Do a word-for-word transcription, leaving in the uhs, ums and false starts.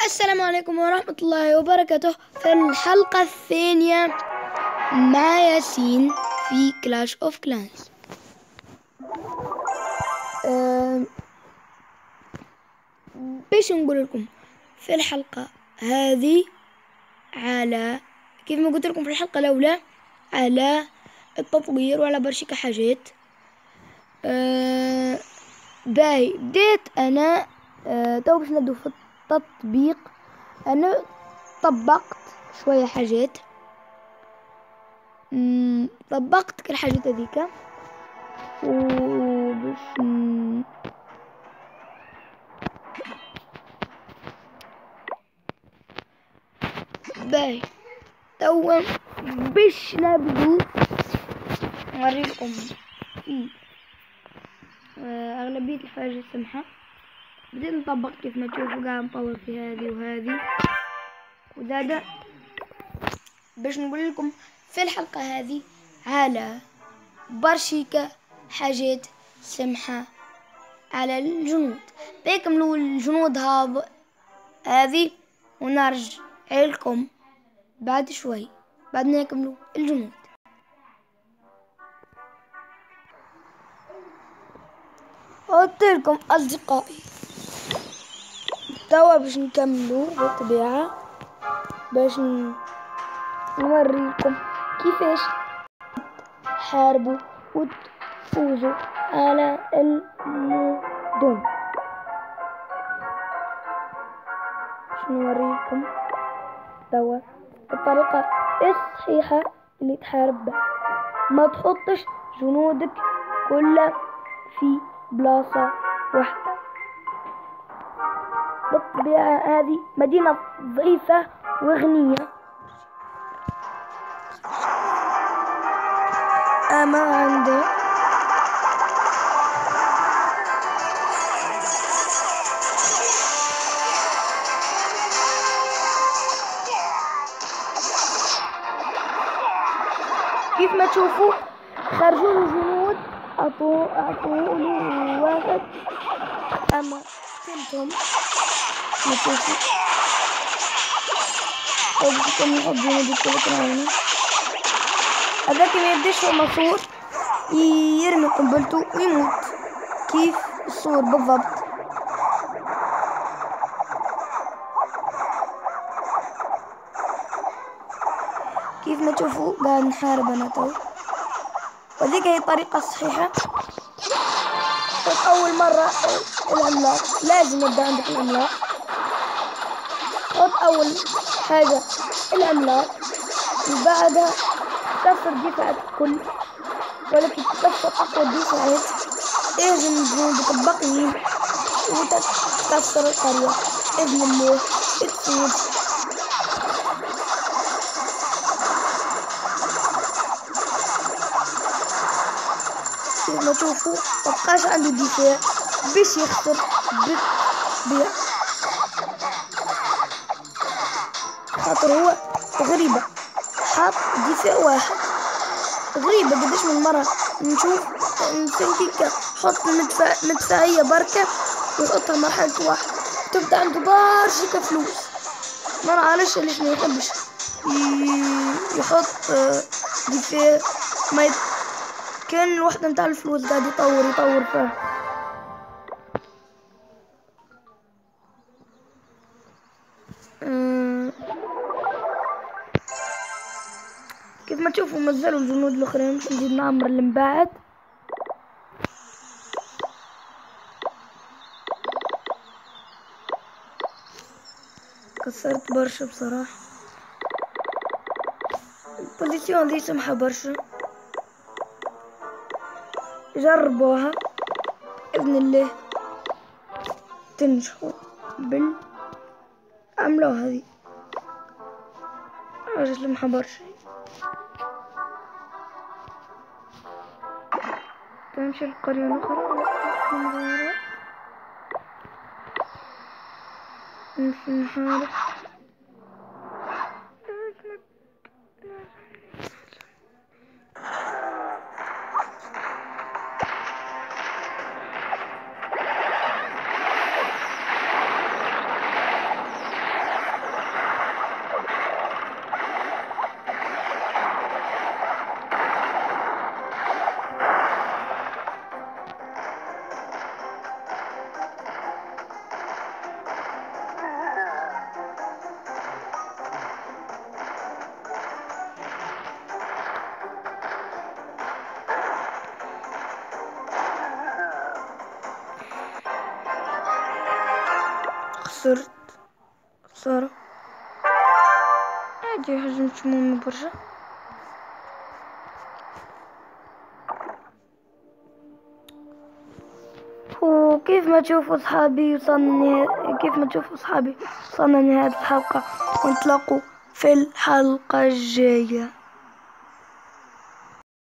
السلام عليكم ورحمة الله وبركاته. في الحلقة الثانية مع ياسين في كلاش اوف كلانس. أه باش نقول لكم في الحلقة هذه على كيف ما قلت لكم في الحلقة الأولى على التطوير وعلى برشا حاجات. أه باي بديت أنا أه تو باش نبدو في التطبيق. أنا طبقت شوية حاجات، مم، طبقت كل حاجات هذيك وباش ن... باي توا باش نبدو نوريكم في أغلبية الحاجات السمحة. بديت نطبق كيف ما تشوفوا، قاعد نطور في هذه وهذه وزادا. باش نقول لكم في الحلقة هذه على برشيكة حاجات سمحة على الجنود. بيكملوا الجنود هذا هذه ونرجع لكم بعد شوي بعد ما يكملوا الجنود. قلت لكم أصدقائي توا باش نكملوا بالطبيعة، باش نوريكم كيفاش تحاربوا وتفوزوا على المدن. باش نوريكم توا الطريقة الصحيحة اللي تحارب بها. ما تحطش جنودك كلها في بلاصة واحدة. بالطبيعة هذه مدينة ضعيفة وغنية، أما عنده كيف ما تشوفوا خرجوا الجنود أعطوا أعطوا له واحد، أما قتلتهم. ما تشوفوا قلتكم نحط جنود التليجرام. هذاك ما يبداش هو مصور يرمي قنبلته ويموت كيف الصور بالضبط. كيف ما تشوفوا قاعد نحارب أنا تو، وذيك هي الطريقة الصحيحة. أول مرة العملاق لازم يبدأ عندك العملاق. خذ أول حاجة العملاق وبعدها تكسر دفاعك الكل، ولكن تكسر أقوى دفاعات اهزم جنودك الباقيين وتكسر القرية بإذن الله تفوز. كيف ما تشوفوا مبقاش عنده دفاع باش يخسر بالطبيعة، خاطر هو غريبة حاط دفاع واحد. غريبة قداش من مرة نشوف نسنتيكا حط مدفعية بركة ويحطها مرحلة واحد تبدأ عنده برشا فلوس. ما نعرفش علاش ما يحبش يحط دفاع. ما يت... كان الوحدة نتاع الفلوس قاعد يطور يطور فيها. أه... كيف ما تشوفوا مازالوا الجنود الاخرين. باش نزيد نعمر اللي من بعد. كسرت برشا بصراحة. البوزيسيون دي سمحة برشا، جربوها بإذن الله تنجحوا بال عملوها هذي حاجة سمحة برشا. تمشي القرية الأخرى نمشي نحارب. خسرت خسارة. عادي هجمت مهمة برشا. وكيف ما تشوفوا صحابي وصلنا كيف ما تشوفوا صحابي وصلنا لنهاية الحلقة، ونتلاقوا في الحلقة الجاية.